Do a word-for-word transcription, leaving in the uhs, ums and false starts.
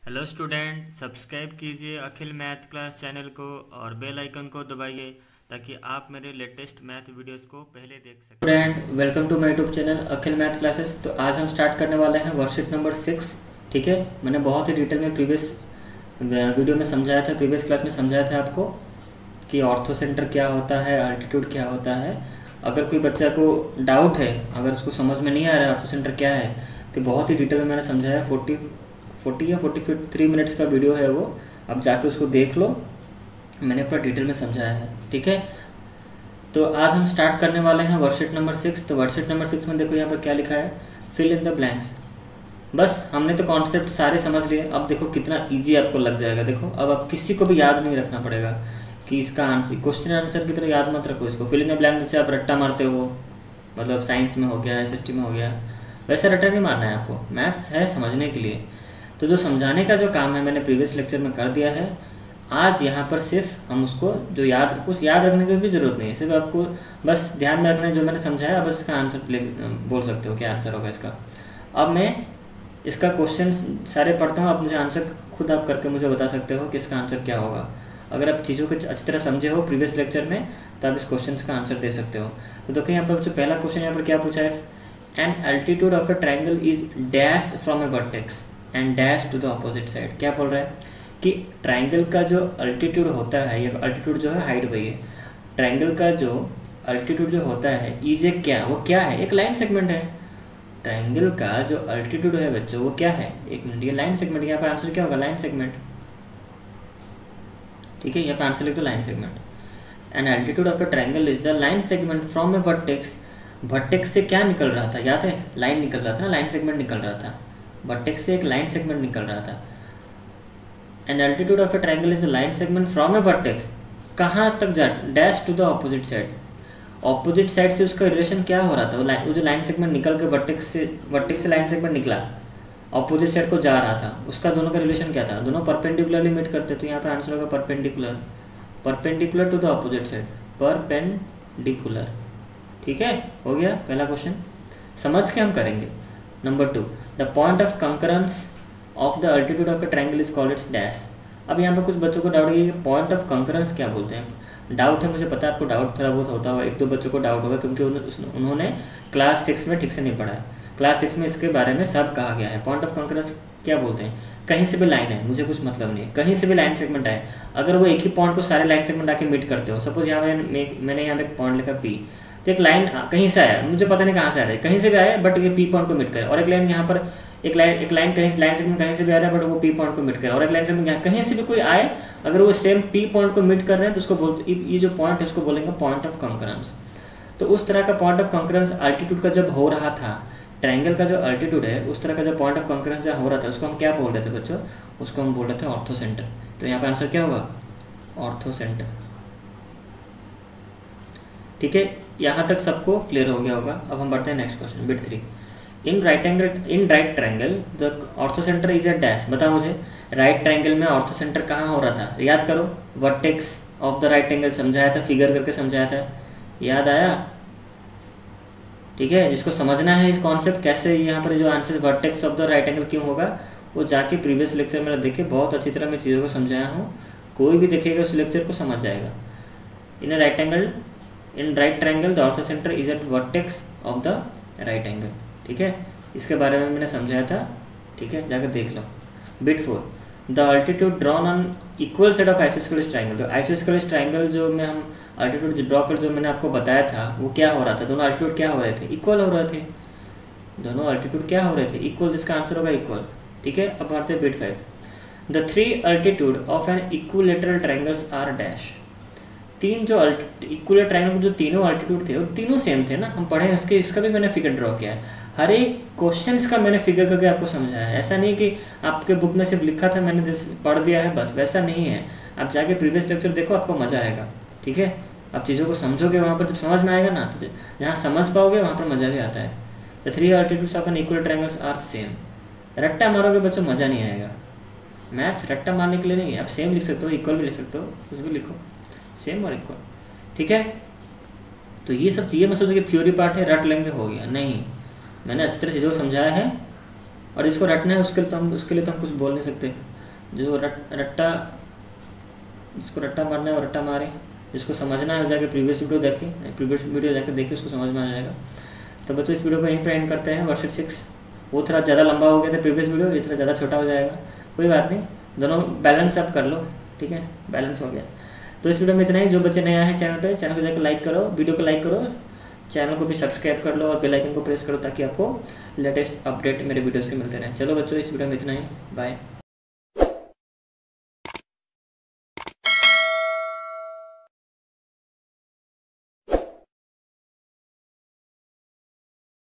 Hello student, subscribe कीजिए अखिल math class channel को और बेल आइकन को दबाइए ताकि आप मेरे लेटेस्ट मैथ वीडियोस को पहले देख सकें। Student, welcome to my YouTube channel Akhil math classes. तो आज हम स्टार्ट करने वाले हैं वर्कशीट नंबर सिक्स। ठीक है, मैंने बहुत ही डिटेल में प्रीवियस वीडियो में समझाया था, प्रीवियस क्लास में समझाया था आपको कि ऑर्थो सेंटर क्या होता है, अल्टीट्यूड क्या होता है। अगर कोई बच्चा को डाउट है, अगर उसको समझ में नहीं आ रहा है ऑर्थो सेंटर क्या है, तो बहुत ही डिटेल में मैंने समझाया। फोर्टी फोर्टी या फोर्टी थ्री मिनट्स का वीडियो है वो, अब जाके उसको देख लो, मैंने पूरा डिटेल में समझाया है। ठीक है, तो आज हम स्टार्ट करने वाले हैं वर्कशीट नंबर सिक्स। तो वर्कशीट नंबर सिक्स में देखो यहाँ पर क्या लिखा है, फिल इन द ब्लैंक्स। बस हमने तो कॉन्सेप्ट सारे समझ लिए। अब देखो कितना इजी आपको लग जाएगा। देखो अब आप किसी को भी याद नहीं रखना पड़ेगा कि इसका आंसर, क्वेश्चन आंसर की तरह याद मत रखो इसको। फिल इन द ब्लैंक जैसे आप रट्टा मारते हो, मतलब साइंस में हो गया, एस एस टी में हो गया, वैसे रट्टा नहीं मारना है आपको। मैथ्स है समझने के लिए। तो जो समझाने का जो काम है मैंने प्रीवियस लेक्चर में कर दिया है। आज यहाँ पर सिर्फ हम उसको जो याद, कुछ याद रखने की भी ज़रूरत नहीं है, सिर्फ आपको बस ध्यान में रखना है जो मैंने समझाया। अब इसका आंसर बोल सकते हो क्या आंसर होगा इसका। अब मैं इसका क्वेश्चन सारे पढ़ता हूँ, आप मुझे आंसर खुद आप करके मुझे बता सकते हो कि इसका आंसर क्या होगा। अगर आप चीज़ों को अच्छी तरह समझे हो प्रीवियस लेक्चर में, तो आप इस क्वेश्चन का आंसर दे सकते हो। तो देखो यहाँ पर जो पहला क्वेश्चन यहाँ पर क्या पूछा है, an altitude of a triangle is dash from a vertex and dash to the opposite side. क्या बोल रहा है कि ट्राइंगल का जो अल्टीट्यूड होता है, ये अल्टीट्यूड जो है हाइट वही है, ट्राइंगल का जो अल्टीट्यूड जो होता है इज ए क्या, वो क्या है, एक लाइन सेगमेंट है। ट्राइंगल का जो अल्टीट्यूड है बच्चों वो क्या है, एक मिनट, ये लाइन सेगमेंट। यहाँ पर आंसर क्या होगा, लाइन सेगमेंट। ठीक है, यहाँ पर आंसर लिख दो line segment. And altitude of a triangle is the line segment from a vertex. Vertex से क्या निकल रहा था, याद है, लाइन निकल रहा था ना, लाइन सेगमेंट निकल रहा था। वर्टेक्स से एक लाइन सेगमेंट निकल रहा था। And altitude of a triangle is a line segment from a vertex, कहाँ तक जा, dash to the opposite side. Opposite side से उसका रिलेशन क्या हो रहा था, वो लाइन, वो जो लाइन सेगमेंट निकल के वर्टेक्स से, वर्टेक्स से लाइन सेगमेंट निकला, ऑपोजिट साइड को जा रहा था, उसका दोनों का रिलेशन क्या था, दोनों परपेंडिकुलरली मीट करते। तो यहाँ पर आंसर होगा perpendicular, perpendicular to the opposite side, perpendicular. ठीक है, हो गया पहला क्वेश्चन, समझ के हम करेंगे। Number two, the point of concurrence of the altitude of a triangle is called its dash. अब यहाँ पर कुछ बच्चों को डाउट है कि पॉइंट ऑफ कंकरेंस क्या बोलते हैं। डाउट है, मुझे पता है आपको डाउट थोड़ा बहुत होता होगा, एक दो बच्चों को डाउट होगा क्योंकि उन्होंने क्लास सिक्स में ठीक से नहीं पढ़ा है। क्लास सिक्स में इसके बारे में सब कहा गया है। पॉइंट ऑफ कंकरेंस क्या बोलते हैं, कहीं से भी लाइन है, मुझे कुछ मतलब नहीं है, कहीं से भी लाइन सेगमेंट आए, अगर वो एक ही पॉइंट को सारे लाइन सेगमेंट आके मीट करते हो। सपोज यहाँ में मैंने यहाँ पे एक पॉइंट लिखा पी, तो एक लाइन कहीं से आया, मुझे पता नहीं कहाँ से आ रहा है, कहीं से भी आया बट ये पी पॉइंट को मिट करे, और एक लाइन यहाँ पर एक लाइन एक लाइन कहीं लाइन सेगमेंट कहीं से भी आ रहा है बट वो पी पॉइंट को मिट करे, और एक लाइन सेगमेंट यहाँ कहीं से भी कोई आए, अगर वो सेम पी पॉइंट को मिट कर रहे हैं तो उसको बोलते, ये जो पॉइंट है उसको बोलेंगे पॉइंट ऑफ कंकरेंस। तो उस तरह का पॉइंट ऑफ कंकरेंस अल्टीट्यूड का जब हो रहा था, ट्राइंगल का जो अल्टीट्यूड है उस तरह का जो पॉइंट ऑफ कंकरेंस जहाँ हो रहा था उसको हम क्या बोल रहे थे बच्चों, उसको हम बोल रहे थे ऑर्थो सेंटर। तो यहाँ पे आंसर क्या होगा, ऑर्थो सेंटर। ठीक है, यहाँ तक सबको क्लियर हो गया होगा। अब हम बढ़ते हैं next question, bit three. In right angle, in right triangle the orthocentre is at dash. बताओ मुझे, राइट ट्राइंगल में ऑर्थो सेंटर कहाँ हो रहा था, याद करो, vertex of the right angle समझाया था, फिगर करके समझाया था, याद आया। ठीक है, जिसको समझना है इस कॉन्सेप्ट कैसे यहाँ पर जो answer vertex of the right angle क्यों होगा, वो जाके प्रीवियस लेक्चर मेरा देखे, बहुत अच्छी तरह मैं चीज़ों को समझाया हूँ, कोई भी देखेगा उस लेक्चर को समझ जाएगा। In right angle, in right triangle the orthocentre is at vertex of the right angle. ठीक है, इसके बारे में मैंने समझाया था। ठीक है, जाकर देख लो। Bit four, the altitude drawn on equal side of isosceles triangle. तो आइसोस्केलेस ट्राइंगल जो में हम अल्टीट्यूड ड्रॉ कर, जो मैंने आपको बताया था, वो क्या हो रहा था, दोनों अल्टीट्यूड क्या हो रहे थे, इक्वल हो रहे थे, दोनों अल्टीट्यूड क्या हो रहे थे, इक्वल, जिसका आंसर होगा इक्वल। ठीक है, अब बढ़ते हैं bit five. The three altitude of an equilateral triangles are dash. तीन जो इक्वल ट्राइंगल जो तीनों अल्टीट्यूड थे वो तीनों सेम थे ना, हम पढ़े उसके, इसका भी मैंने फिगर ड्रॉ किया है, हर एक क्वेश्चंस का मैंने फिगर करके आपको समझाया है। ऐसा नहीं कि आपके बुक में सिर्फ लिखा था मैंने पढ़ दिया है बस, वैसा नहीं है। आप जाके प्रीवियस लेक्चर देखो, आपको मज़ा आएगा। ठीक है, आप चीज़ों को समझोगे, वहाँ पर जब समझ में आएगा ना, तो जहाँ समझ पाओगे वहाँ पर मज़ा भी आता है। The three altitudes of an equal triangles are same. रट्टा मारोगे बच्चों मज़ा नहीं आएगा। मैथ्स रट्टा मारने के लिए नहीं है, आप सेम लिख सकते हो, इक्वल भी लिख सकते हो, कुछ भी लिखो, सेम और इक्वल। ठीक है, तो ये सब चीज़ें मैं सोचो कि थ्योरी पार्ट है, रट लेंगे हो गया, नहीं, मैंने अच्छी तरह चीज़ों को समझाया है, और जिसको रटना है उसके लिए तो हम उसके लिए तो हम कुछ बोल नहीं सकते। जो रट रट्टा जिसको रट्टा मारना है वो रट्टा मारे, जिसको समझना है जाके प्रीवियस वीडियो देखे, प्रीवियस वीडियो जाके देखे, उसको समझ में आ जाएगा। तो बच्चों इस वीडियो को यहीं पर एंड करते हैं। वर्कशीट सिक्स वो थोड़ा ज़्यादा लंबा हो गया था प्रीवियस वीडियो, ये थोड़ा ज़्यादा छोटा हो जाएगा, कोई बात नहीं, दोनों बैलेंस आप कर लो, ठीक है, बैलेंस हो गया। तो इस वीडियो में इतना ही। जो बच्चे नए आए हैं चैनल पे, चैनल को जाकर लाइक करो, वीडियो को लाइक करो, चैनल को भी सब्सक्राइब कर लो और बेल आइकन को प्रेस करो ताकि आपको लेटेस्ट अपडेट मेरे वीडियोस के मिलते रहें। चलो बच्चों इस वीडियो में इतना ही, बाय।